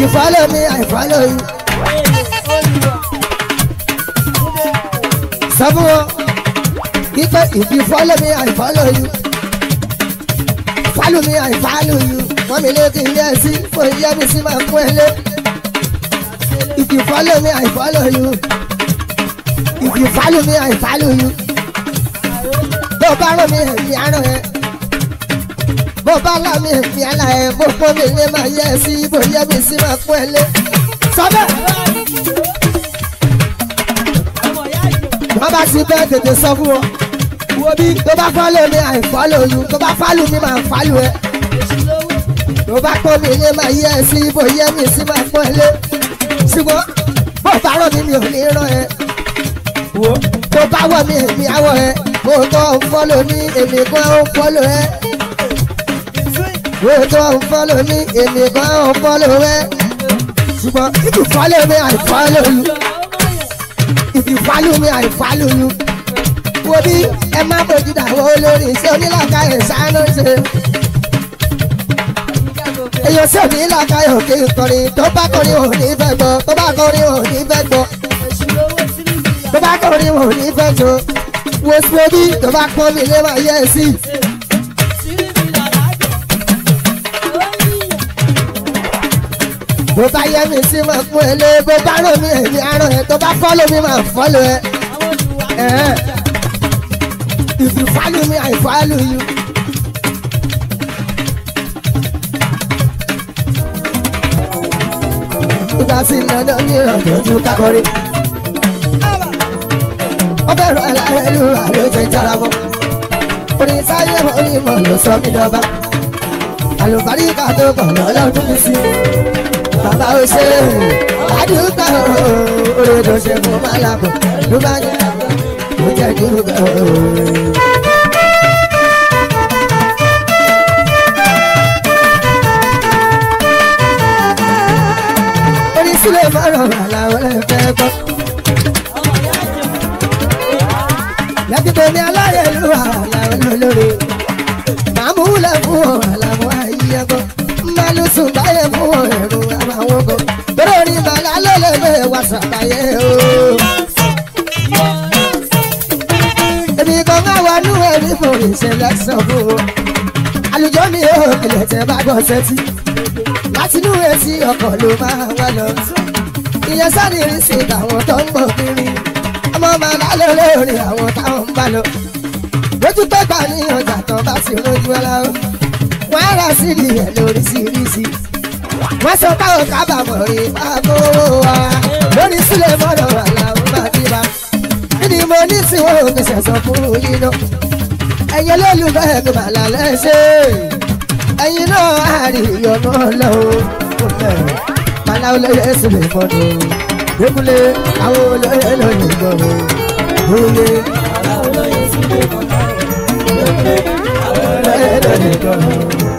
you follow me, I follow you. Someone, if you follow me, I follow you. Follow me, I follow you. Mommy looking there, see, for you, me see my friend. If you follow me, I follow you. If you follow me, I follow you. Don't follow me, I know it. Bó bá lá mi fi àlà ẹ̀ bó pọ́n mi lé máa yẹ sí bóyá mi sí máa pọ́n ẹ lé. Sọ́bẹ̀. Wọ́n bá ti bẹ́ẹ̀ tètè sọ fún wọn. Wo bí tó bá follow mi I follow you tó bá follow mi máa follow ẹ. Tó bá pọ́n mi lé máa yẹ sí bóyá mi sí máa pọ́n ẹ lé. Ṣùgbọ́n bó bá rọ̀ mi mi ò ní rán ẹ. Wo tó bá wọ̀ mi èmi àwọ̀ ẹ. Mo tọ́ follow mi èmi kan ó follow ẹ. We don't follow me, and you don't follow me. If you follow me, I follow you. If you follow me, I follow you. Wobi, ẹ má bójú dà wọ́n lórí iṣẹ́ onílàkà ìṣáná ṣe. Èyàn sì ní ìlàkà òkè ìkọrin tó bá kọrin ò ní fẹ́ gbọ́, tó bá kọrin ò ní fẹ́ gbọ́. Tó bá kọrin ò ní fẹ́ jọ. Wo sí obi tó bá pọ́n mi lé máa yẹ sí. Bó bá yẹ mi sí máa fún ẹ lé, bó bá rò mí èmi àrùn ẹ, tó bá follow mi máa follow ẹ. If you follow me, I follow you. Ìgbà sí lọ́dọ̀ ní ìrọ̀lẹ́ ojú kákọ́rí. Ó bẹ̀rù aláìlú àlójẹ jára mọ́. Orin sáyé onímọ̀ ló sọ mí dọ́ba. Àlùbáríkà tó kàn lọ́lọ́dún mi sí. Bàbá ò ṣe àdúgbò oore tó ṣe fún Málábọ̀ ló bá yẹ kó jẹ́ dúró. Onísílẹ̀ mọ́rọ̀ àlàó ẹ̀ fẹ́ gbọ́. Lẹ́kìtò ní aláyẹ̀lú àlàó lólórí. Màmú lẹ̀ fún àlàó ayé gbọ́. Málùsùn báyẹ̀ fún ẹ̀rù àwọn ọkọ̀. Tọ́rọ ní màlá lọ́lẹ́gbẹ̀ wà sàbáyé o. Èmi kan máa wà nú ẹ̀rí fún ìṣẹ̀lẹ̀ sọ fún o. Àlùjọ mi ò kìlẹ̀ tẹ́ bá gbọ́ sẹ́tí. Láti inú etí ọkọ̀ ló máa wá lọ. Ìyẹn sáré rí sí àwọn tó ń bọ̀ kiri. Ọmọ màlá lórí àwọn táwọn ń bá lọ. Lójú pẹ́pà ní ọjà tán bá ti rojú ọlá o. Wọ́n á rà sí ìyẹn lóríṣiríṣi. Wọ́n sọ káwọn kábàámọ̀ rí báàbò wa. Lórí sílẹ̀ mọ́nà wà láwọn máa bí wa. Kíni mo ní tí wọ́n ò fi ṣẹ̀sọ̀ fún yín náà. Ẹ̀yin olólùfẹ́ mi màlá lẹ́sẹ̀. Ẹ̀yin náà á rí ìyọ̀nà lọ́wọ́. Màlá olóyè sílẹ̀ mọ́nà. Débúlé àwọn olóyè lónìí gbọ́rọ̀. Oyè màlá olóyè sílẹ̀ mọ́nà. Débúlé àwọn olóyè lónìí gbọ́rọ̀.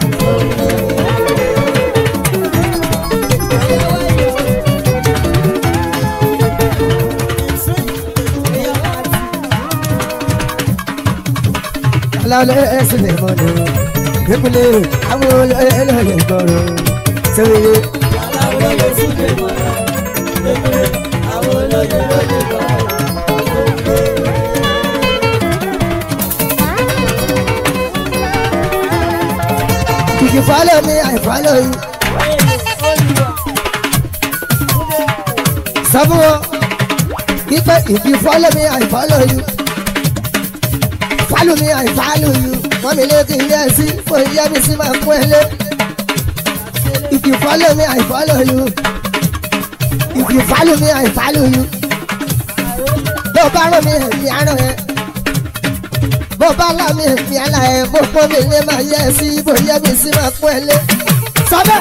Alálẹ̀ ẹ̀sìn lè mọ̀ ní ìpínlẹ̀ àwọn olóyè gbọ́rọ̀ sẹ́wẹ̀yẹ. Alálẹ̀ ẹ̀sìn lè mọ̀ ní ìpínlẹ̀ àwọn olóyè gbọ́rọ̀. If you follow me, I follow you. Someone, if you follow me, I follow you. Follow me, I follow you. Mommy looking there, see, for you, me see my friend. If you follow me, I follow you. If you follow me, I follow you. Don't follow me, me I know it. Bó bá lá mi fi àlà ẹ̀ bó pọ́n mi lé máa yẹ sí bóyá mi sí máa pọ́n ẹ lé. Sọ́bẹ̀.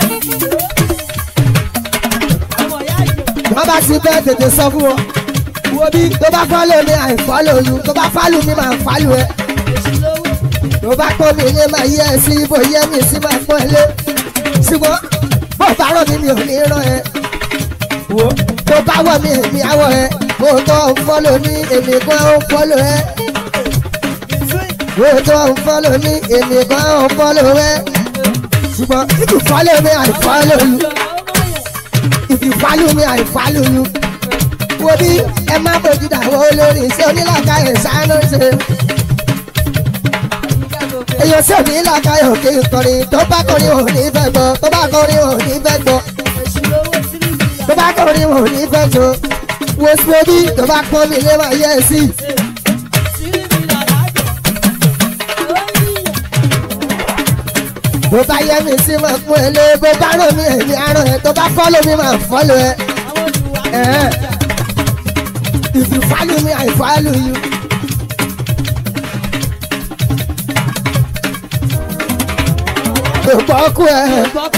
Wọ́n bá ti bẹ́ẹ̀ tètè sọ fún wọn. Wo bí tó bá follow me, I follow you. Tó bá follow mi máa follow ẹ. Tó bá pọ́n mi lé máa yẹ sí bóyá mi sí máa pọ́n ẹ lé. Ṣùgbọ́n bó bá rọ̀ mi mi ò ní rán ẹ. Tó bá wọ̀ mi èmi àwọ̀ ẹ. Mo tọ́ follow mi èmi kan ó follow ẹ. We don't follow me, and you don't follow me. But if you follow me, I follow you. ìfàlùmí àìfàlùlù wo bí ẹ má bójú dàwọ́ olórí iṣẹ́ onílàkàyè sáánú ṣe. èèyàn sì ní làkàyè òkè ìkọrin tó bá kọrin ò ní fẹ́ gbọ́ tó bá kọrin ò ní fẹ́ gbọ́ tó bá kọrin ò ní fẹ́ gbọ́ wo sí omi tó bá pọ́n mi lé máa yẹ ẹ sí. bó bá yẹ mi sí máa fún ẹ lé bó bá rán mi èmi àrùn ẹ tó bá fọ́lọ́ mi máa fọ́lọ́ ẹ. If you follow me, I follow you. Ògbọ́kú ẹ̀.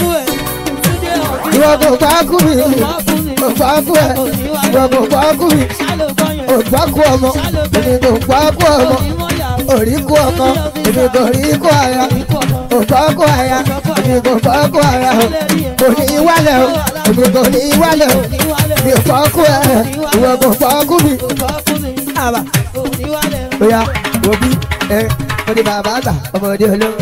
Ìwọ kò gbọ́kú mi. Ògbọ́kú ẹ̀. Ìwọ kò gbọ́kú mi. Ògbọ́kú ọmọ. Èmi kò gbọ́kú ọmọ. Òríkú ọkọ. Èmi kò ríkú aya. Ògbọ́kú aya. Èmi kò gbọ́kú aya. Kò ní wálẹ̀ o. Èmi kò ní wálẹ̀ o. Mi ò gbọ́kú ẹ̀. Ìwọ kò gbọ́kú mi. Àbá. Oya, wo bí ẹ ọdẹ bàbá àgbà ọmọdé olóhùn.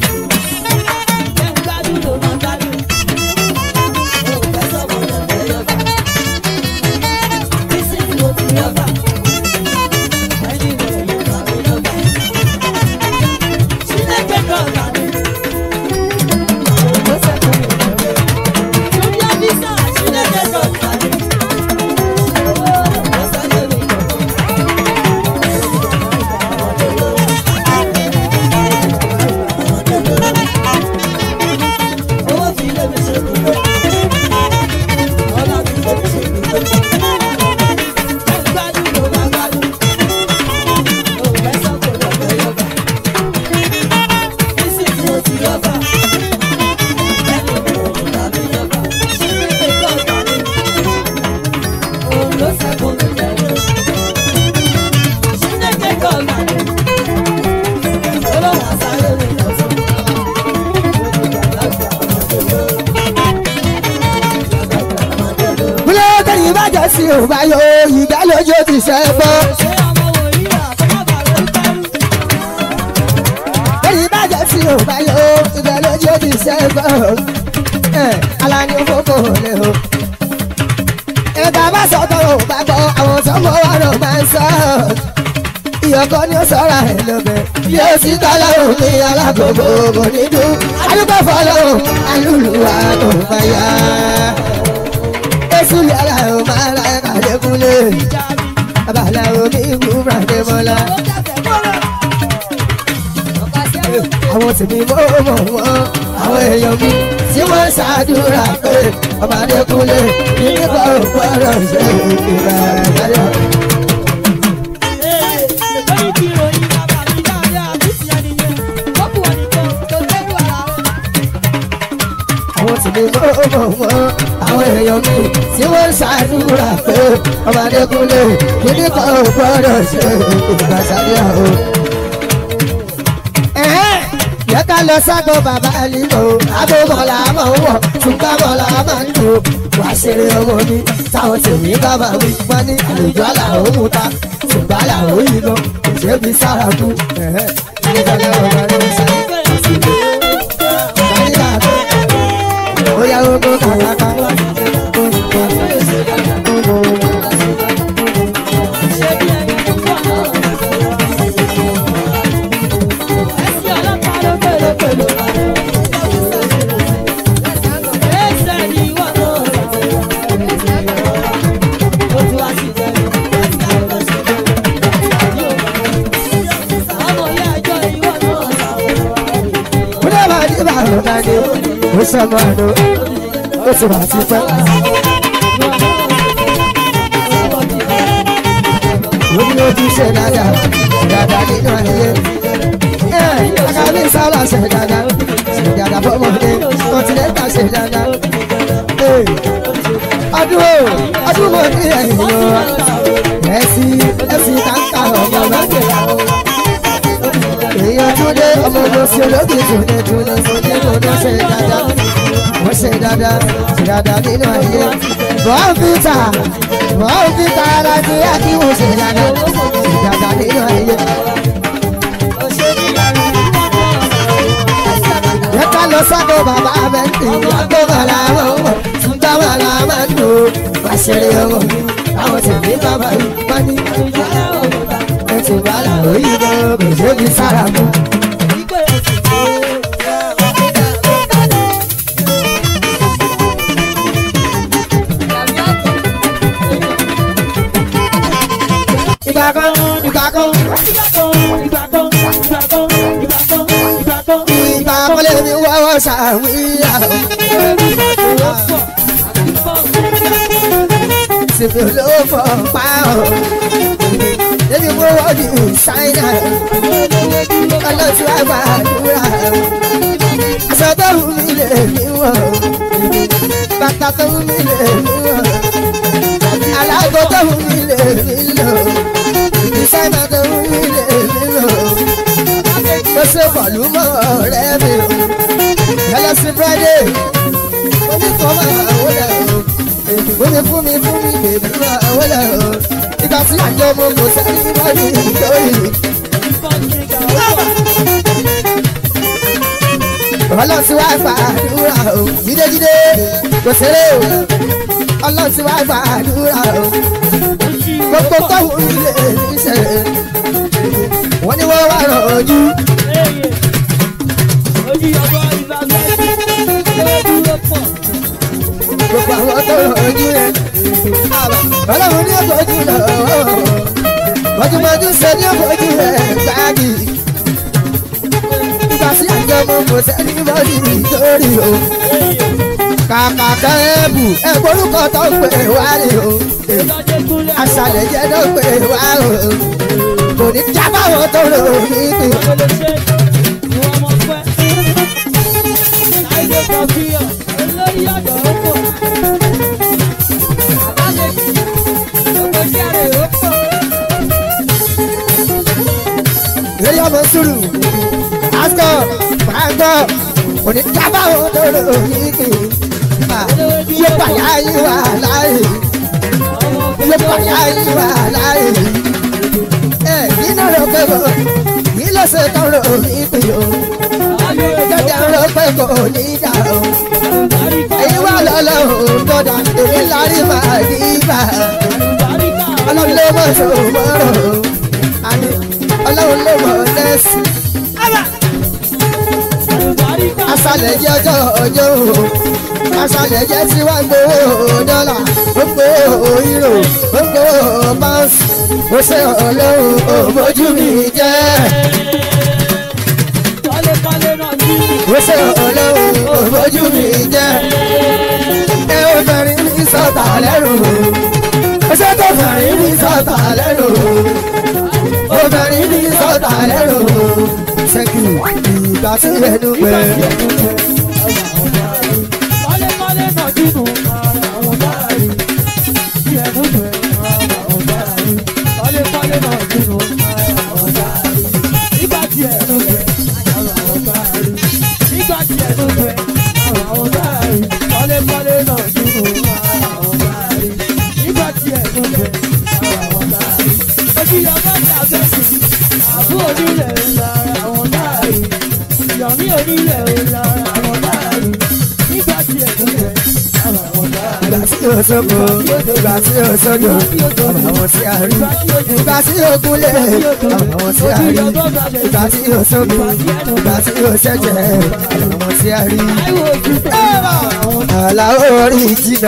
Sí ò bá yọ ìgbà lójó ti ṣe gbọ́. èyí bàjẹ́ sí ò bá yọ ìgbà lójó ti ṣe gbọ́. Alani fòkò lè o. ẹ̀ka bá sọ̀tọ̀ ò bá gbọ́ àwọn sọ́mọ́ wa ló máa ń sọ. ìyọkọ ni ó sọ̀rọ̀ ẹ̀ lọ́bẹ̀. bí ó sì tọ́lá omi alágbogbo kò ní dùn. alúgbò fọlọ́ alúlùwà tó bá yá. Èsù yàrá ò máa ra ẹ̀ka lẹ́kúnlé. Abàlá omi ìwú Bàdé Mọ́lá. Àwọn tèmi mọ́ mọ̀ wọ́n. Àwọn èèyàn mi tí wọ́n ṣàdúrà pé ọba Adékúnlé ní nípa òkú ọ̀rọ̀ ṣe ìgbà àgbáyọ̀. Àwọn tèmi mọ́ mọ̀ wọ́n. Àwọn èèyàn mi tí wọ́n ṣàdúrà pé ọba Adékúnlé ní nípa òkú ọ̀rọ̀ ṣe ìgbà àgbáyọ̀. Yẹ ká lọ ságo bàbá Àlìmọ́, agbómọ̀lá máa ń wọ̀, túnbámọ̀lá máa ń lò. Wà á ṣeré ọmọ mi, táwọn tèmi bá máa wí. Wọ́n ní àlejò àlàó mú ta, ṣùgbọ́n àlàó yìí lọ, kò ṣe é fi sára kú. Nígbàgbọ́ ọ̀gá ló ń sáré. Ó yá ogun kàkàkà. Ó sọmọ àná, ó ti wà sí pẹ́. Ó ní ojú ṣe dáadáa, dáadáa nínú ayé. Àkàbí sábà ṣe dáadáa fọmọdé, kọ́ńtínẹ́tà ṣe dáadáa. Ọdún mo ní ẹ̀yìn lọ, ẹ̀sìn kàńkà ọmọ lọ́gbẹ̀. Èèyàn túnde ọmọ lọ sí olóògì túnde ṣe dáadáa. Wọ́n ṣe dáadáa nínú ayé. Bọ́ọ̀fìtà ara ti yá kí wọ́n ṣe dáadáa nínú ayé. Yẹ ká lọ sábò bàbá bẹ́ntì, àgbọ̀mọ̀lá máa ń wọ̀, túnbámọ̀lá máa ń lò. ṣeré ọmọ mi àwọn tèmi bàbá mi wọ́n ní ẹtù bàlà òyìnbó kò sébi sára mú. Ìgbà lè mi wọ́wọ́ sàwíyà. Síbi olówó pa ọ́. Ebi mo wọ́ di ṣáínà. Ọlọ́tí àgbà àdúrà. Aṣọ tó wù mí lè mí wọ̀. Bàtà tó wù mí lè mí wọ̀. Alágbó tó wù mí lè mí lò. Ìṣáínà tó wù mí lè mí lò. Mo ṣe pọ̀lú mọ́ ọ̀rẹ́ mi o. Ẹlẹ́sìn Friday. Mo ní kọ́ máa wọlé o. Mo ní fún mi bèbí máa wọlé o. Ìgbà tí àjọ mo kò sẹ́ni lọ́dún ìjọ́yì. Ọlọ́run ti wá gbàdúrà o. Jídéjídé kò ṣeré o. Ọlọ́run ti wá gbàdúrà o. Gbogbo tóhùn ilé mi ṣe. Wọ́n ní wọ́n wá rọ̀ ojú. Gbogbo àwọn tó rọ̀ ojú rẹ̀. Ọlọ́run ní ọ̀bọ̀jú lọ. Mọ̀júmọ̀jú ṣe ní ọ̀bọ̀jú rẹ̀ gbáàgì. Nígbà tí àjọ mo kò sẹ́ni bọ́ọ̀lì nítorí o. Kàkà kẹ́ẹ̀bù ẹ̀gbọ́rúkọ tó pè wá rí o. Aṣàlẹ̀ jẹ́ tó pè wá o. Kò ní jábáwọ̀ tó rò ní ìpín. Èyí ọmọ sùúrù, àgọ́, àgọ́, kò ní jábáwọ̀ tó rò ní ìpín. Yóò bàyá yín wà láàyè. Yóò bàyá yín wà láàyè. Iná ló pé kò ní ló ṣe tán ló ní ìpín o. Jẹ́jẹ́ ló pé kò ní ìjà o. Èyí wà lọ́lọ́ òǹdọ̀dà èmi lárí máa ní ibà. Ọlọ́run ló mọ̀ ṣòwòrò. Àní Ọlọ́run ló mọ̀ lẹ́sìn. Aṣálẹ̀ jẹ́ ọjọ́ o. Aṣálẹ̀ jẹ́ tí wàá gbowó dọ́là. Ó gbowó euro. Ó gbowó pounds. Ó ṣe Ọlọ́run òbójú mi jẹ́. Ó ṣe Ọlọ́run òbójú mi jẹ́. Ẹ ó fẹ́rin mi sọ̀tà lẹ́rù. Ó ṣe tó fẹ́rin mi sọ̀tà lẹ́rù. Ó fẹ́rin mi sọ̀tà lẹ́rù. Ṣẹ́kì ìgbà tí ẹnu pẹ́. Ìgbà tí o sọ́kò, ìgbà tí o sọ́dọ̀, àwọn tí a rí. Ìgbà tí o kúnlẹ̀, àwọn tí a rí. Ìgbà tí o sọ́kò, ìgbà tí o ṣẹ̀jẹ̀, àwọn tí a rí. Àlà orí ìjìnà.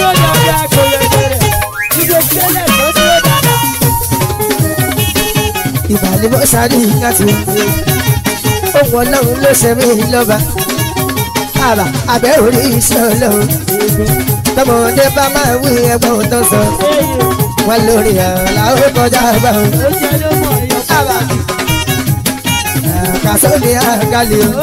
Ìbàlẹ̀ sáré láti ohun Ọlọ́run ló ṣe mí lọ́ba. Àbẹ̀ orí iṣẹ́ Ọlọ́run. Tọmọdé bá máa wí ẹgbọ́n tó sọ. Wọ́n lórí àlà ó kọjá bá wọn. Kàṣọ́ ni àgàlẹ̀ o.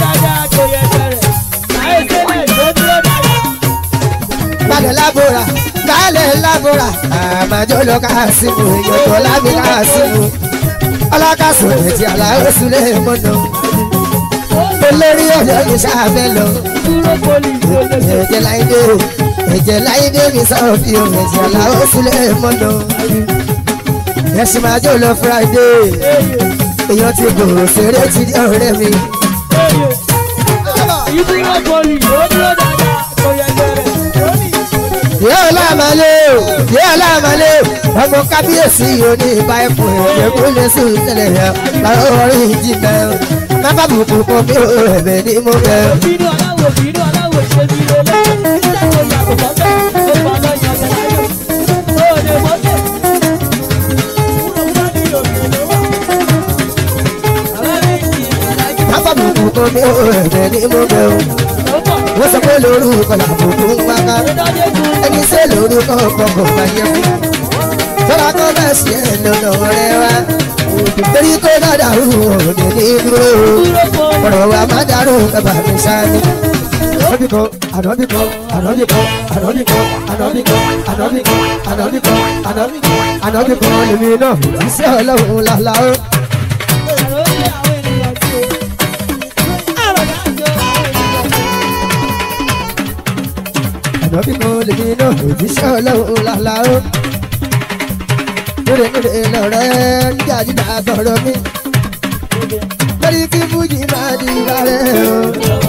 Balẹ̀ lábòrà, balẹ̀ lábòrà. Àmàjọ́ lọ Kásímù, èèyàn tó lábí Kásímù. Ọlọ́kàsùn ètí àlàó sílẹ̀ mọ́nà. Olórí ọ̀dọ́ mi sábẹ́ lọ. Ẹ̀jẹ̀ láìdé, ẹ̀jẹ̀ láìdé mi sọ̀rọ̀ fi hàn ẹ̀jẹ̀ àlàó sílẹ̀ mọ́nà. Ẹ̀sìn máa jó lọ Friday. Èèyàn ti gbòòrò ṣeré ti di ọ̀rẹ́ mi. yóò lámàlẹ́ o yóò lámàlẹ́ o ọmọ kábíyèsí òní ìbá ẹ̀fọ́ ẹ̀kú lè sùn sílẹ̀ yẹn láwọn orí ìjì bẹ́ẹ̀ má bá bùkún kún bí o ẹ̀bẹ̀ ní mo bẹ̀. Bínú aláwọ̀ ṣe bí lélẹ̀ nígbà tó yàgò fọ́fẹ́ ó pa lọ yàgò láyò ó lè mọ́tò. Má bá bùkún kún bí o ẹ̀bẹ̀ ní mo bẹ̀ o. Wọ́n sọ pé lórúkọ làbùkún ń wá ká ẹni sẹ́ lórúkọ kọ̀ọ̀kan máa yẹ fún. Tọ́lá kọ́ bá ṣe é lọ́nà rẹ̀ wá. Torí kó bá dàrú òde ní dúró. Ọ̀rọ̀ wa má dàrú bàbá mi sáré. Ànọ́bìkọ́, ànọ́bìkọ́, ànọ́bìkọ́, ànọ́bìkọ́, ànọ́bìkọ́, ànọ́bìkọ́, ànọ́bìkọ́, ànọ́bìkọ́, ànọ́bìkọ́ lèmi náà. Iṣẹ́ Ọlọ́run làlá o. Ànọ́bìkọ́ lèmi náà. Iṣẹ́ Ọlọ́run làlá o. Lórí lọ́rẹ́ ń jáde dàgbọ̀rọ̀ mi. Lórí kí Fújì máa di ìbárẹ̀ o.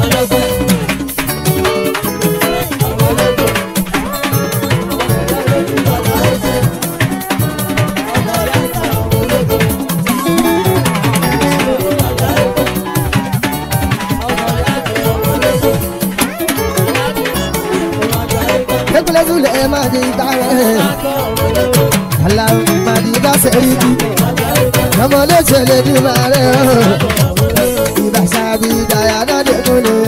Ekule Zule máa di ìbárẹ̀. Aláwọ̀ máa di bá sẹ́rí bí. Ọmọ ló ṣẹlẹ̀ ní máa rẹ̀ ọ́. Ìbáṣà bí ìdáyà náà dé kúlẹ̀.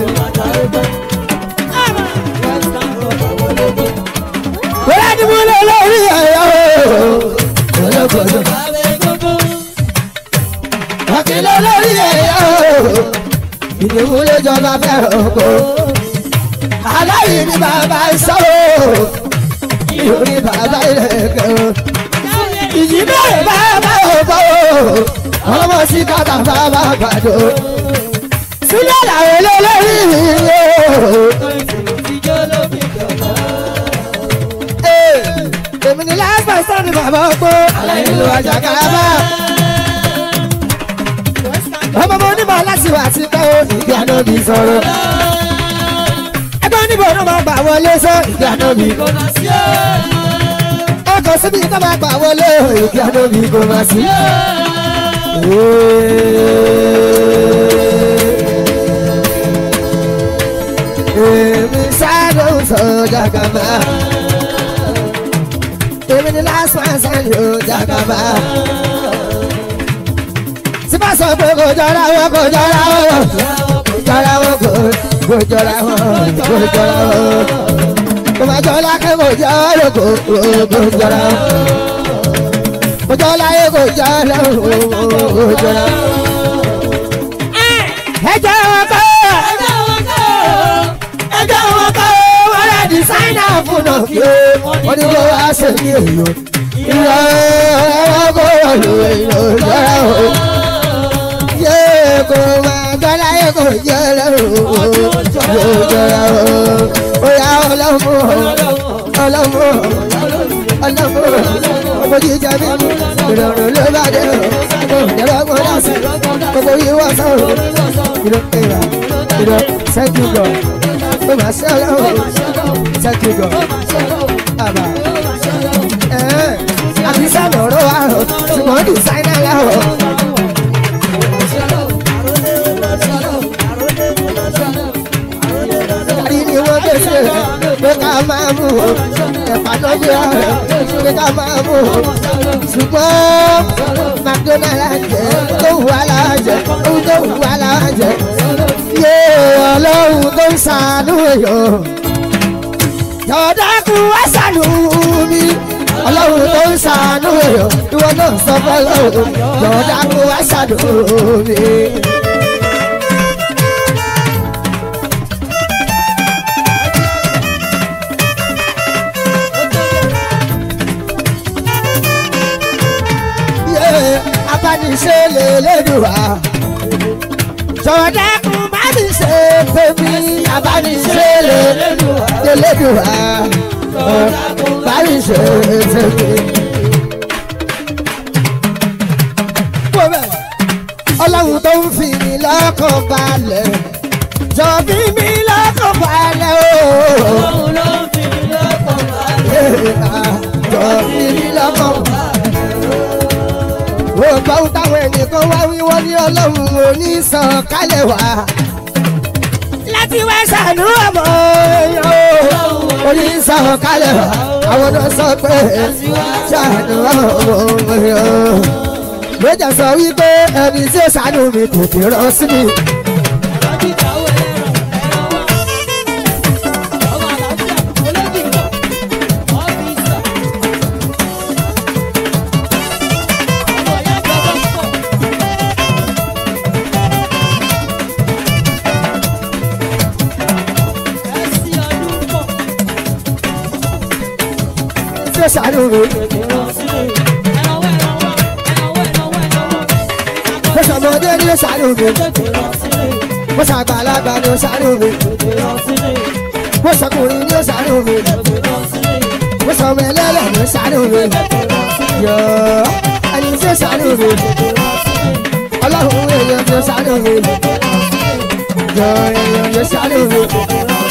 Bóyá ni mo lè lórí ẹ̀yọ́ o. Olókòjò. Àkìlẹ̀ lórí ẹ̀yọ́ o. Ìdìbò lè jọba fẹ́ràn oko. Aláyé ni bàbá sọ o. Ìhò ni bàbá ìrẹ̀kẹ́ o. Ìjì bẹ́ẹ̀ bàbá òbọ̀ o. Ọmọ sí kàtà bàbá gbàdó. Sílẹ̀ làwọn olórí o. Èmi ni last person ni bàbá ọgbó. Aláyé ló wájà kábà. Ọmọ mo ní bọ̀ láti wà sí pé o. Ìgbé àná mi sọ̀rọ̀. Ẹgbẹ́ oníbò ló máa gbà wọlé sọ. Ìgbé àná mi kò náà sí o. Ọkọ̀ síbi tó máa gbà wọlé o. Ìgbé àná mi kò náà sí. Èmi sáré sọ̀jà kàmá. Èmi ni last one sáré sọ̀jà kàmá. Tí bá sọ pé kò jọra wọn kò jọra wọn. Jọra wọn kò jọra wọn kò jọra wọn. Kò má jọ lákè kò jọ lóko kò jọra wọn. Kò jọ láyé kò jọ lóko kò jọra wọn. Ẹ jẹ́ wọn kọ́. Ẹjọ́ wọn kọ́ wọ́n rẹ̀ dísáínà fún náà kí wọ́n ní kó wá ṣe ní èèyàn. Ìrọ̀ ẹ̀rọ kó wọ́n lò èèyàn jọra o. Yé kò máa jọra yé kò jẹ́ lẹ́rù o. Yóò jọra o. Oya ọlọ́mú ọlọ́mú ọlọ́mú ọmọ jíjẹ mi ìrọ̀rùn ló bá dé o. Ìjọba gbọ́dọ̀ sí gbogbo yìí wọ́n sọ̀rọ̀. Ìrọ̀ ìrọ̀ sẹ́jú gbọ̀. Oh my soul, thank you God. Aba, àbí sábà ọ̀rọ̀ wa rọ̀, ṣùgbọ́n dìsáínà láwọ̀. Àrí ni wọ́n gbèsè rẹ̀ pé ká máa mú o, ẹ̀fà náà gbé rẹ̀ pé ká máa mú o. Ṣùgbọ́n McDonald jẹ́ tó wù wá láàjẹ́, ohun tó wù wá láàjẹ́. Yé Ọlọ́run tó ń ṣàánú èèyàn. Jọ̀dákú wá ṣàánú mi. Ọlọ́run tó ń ṣàánú èèyàn. Ìwọ náà sọ fọ́lọ́run. Jọ̀dákú wá ṣàánú mi. Yé abániṣe lè lédùá. Jọ̀dákú má mi ṣe tèmi. Abániṣe lè lédùá. Má mi ṣe tèmi. Ọlọ́run tó ń fi mi lọ́kàn balẹ̀. Jọ fi mi lọ́kàn balẹ̀ o. Ọlọ́run ló ń fi mi lọ́kàn balẹ̀. àjọ ìrí lọ́kàn. Ó gbọ́ táwọn ẹnìkan wá wíwọ́ ní ọlọ́run onísàn kálẹ̀ wá. Láti wá ṣàánú ọmọ èèyàn onísàn kálẹ̀ wá. Àwọn náà sọ pé ṣàánú ọmọ èèyàn. Méjà sọ wípé ẹni tí ó ṣàánú mi kò fi rán sí mi. Ṣàánú mi. Mo ṣàmọdé ní ṣàánú mi. Mo ṣàgbàlagbà ní ṣàánú mi. Mo ṣọkùnrin ní ṣàánú mi. Mo ṣọmọ ẹlẹ́lẹ̀ ní ṣàánú mi. Yọ ẹni tí ó ṣàánú mi. Ọlọ́run èèyàn ní ṣàánú mi. Yọ èèyàn ní ṣàánú mi.